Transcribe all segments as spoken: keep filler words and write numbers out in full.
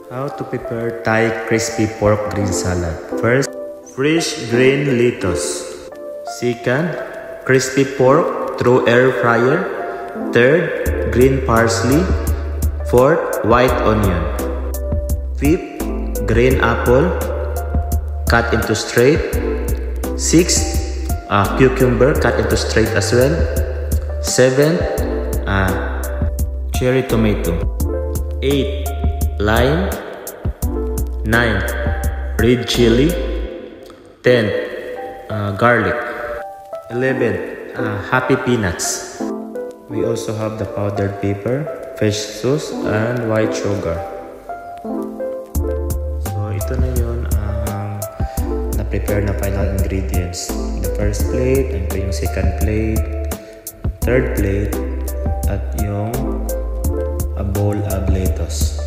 How to prepare Thai crispy pork green salad. First, fresh green lettuce. Second, crispy pork through air fryer. Third, green parsley. Fourth, white onion. Fifth, green apple cut into straight. Sixth, uh, cucumber cut into straight as well. Seventh, uh, cherry tomato. Eight, lime. Nine, red chili. Ten, uh, garlic. Eleven, uh, happy peanuts. We also have the powdered pepper, fish sauce, and white sugar. So ito na yun ang uh, na-prepare na final ingredients. The first plate, and ito yung second plate, third plate, at yung a bowl of lettuce.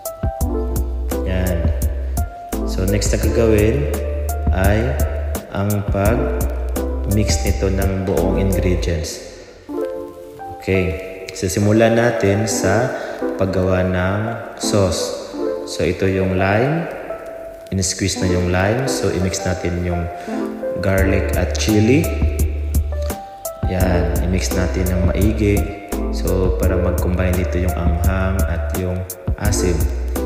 Yan. So next na gagawin ay ang pag-mix nito ng buong ingredients. Okay. So simulan natin sa paggawa ng sauce. So ito yung lime. In-squeeze na yung lime. So i-mix natin yung garlic at chili. Yan. I-mix natin ng maigi. So para mag-combine dito yung anghang at yung asim.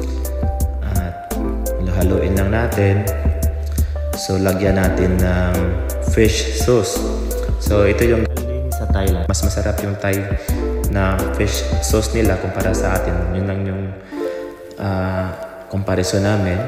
Haluin lang natin. So lagyan natin ng fish sauce. So ito yung galing sa Thailand. Mas masarap yung Thai na fish sauce nila kumpara sa atin. Yun lang yung uh, comparison namin.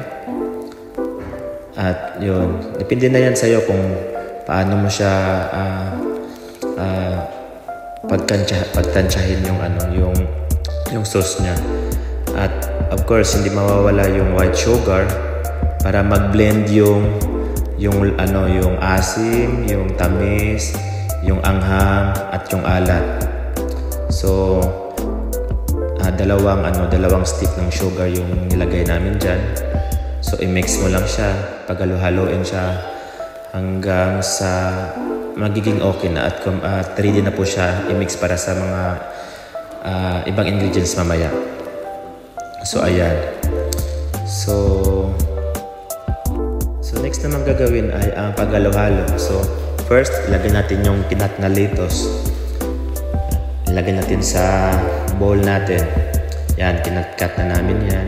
At yun, depende na yan sa'yo kung paano mo siya uh, uh, pagtansya, pagtansyahin yung ano, yung yung sauce niya. At of course, hindi mawawala yung white sugar para mag-blend yung yung ano, yung asim, yung tamis, yung anghang at yung alat. So uh, dalawang ano, dalawang stick ng sugar yung nilagay namin diyan. So i-mix mo lang siya, paghalo-haloin siya hanggang sa magiging okay na at uh, ready na po siya i-mix para sa mga uh, ibang ingredients mamaya. So ayan. So So next naman gagawin ay ang paghalo-halo. So first, ilagay natin yung kinat na lettuce. Ilagay natin sa bowl natin. Yan, kinat-cut na namin yan.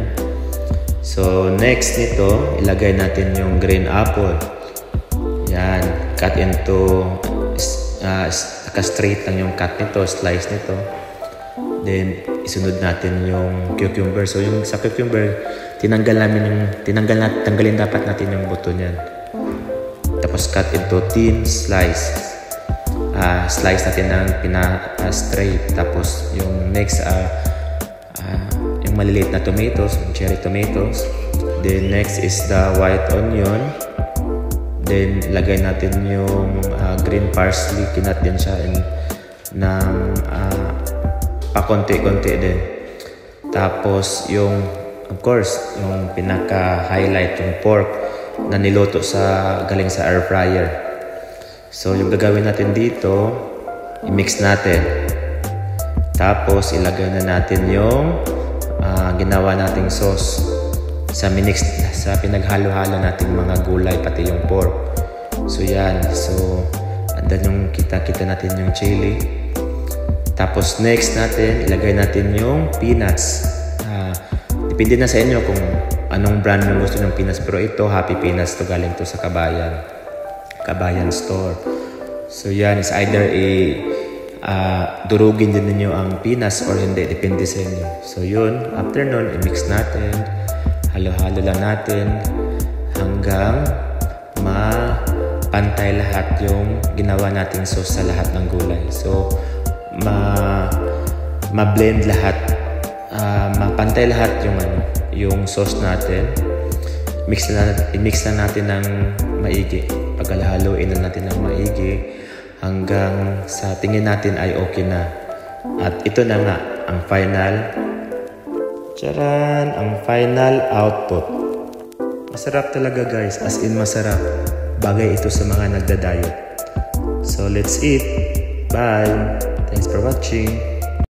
So next nito, ilagay natin yung green apple. Yan, cut into uh, naka-straight lang yung cut nito, slice nito. Then isunod natin yung cucumber. So yung sa cucumber, tinanggal namin yung tinanggal natin, tanggalin dapat natin yung buto niyan. Tapos cut into thin slice. Uh, slice natin ng pina uh, straight. Tapos yung next uh, uh, yung maliliit na tomatoes, yung cherry tomatoes. Then next is the white onion. Then lagay natin yung uh, green parsley, kinat din siya and ng uh, pakonti-konti din. Tapos yung of course, yung pinaka-highlight yung pork na niluto sa galing sa air fryer. So yung gagawin natin dito, i-mix natin. Tapos ilagay na natin yung uh, ginawa nating sauce sa minix, sa pinaghalo-halo nating mga gulay pati yung pork. So yan, so andan yung kita-kita natin yung chili. Tapos next natin, ilagay natin yung peanuts. Uh, depende na sa inyo kung anong brand yung gusto ng peanuts. Pero ito, Happy Peanuts to, galing to sa Kabayan. Kabayan store. So yan, is either i uh, durugin din ninyo ang peanuts or hindi. Depende sa inyo. So yun, after nun, i-mix natin. Halo-halo lang natin hanggang mapantay lahat yung ginawa nating sauce sa lahat ng gulay. So ma ma-blend lahat, uh, mapantay lahat yung ano, yung sauce natin. Mix na i-mix na natin ng maigi. Paghalo-haloin na natin ng maigi hanggang sa tingin natin ay okay na. At ito na nga ang final. Charan, ang final output. Masarap talaga guys, as in masarap. Bagay ito sa mga nagda-diet. So let's eat. Bye. Thanks for watching.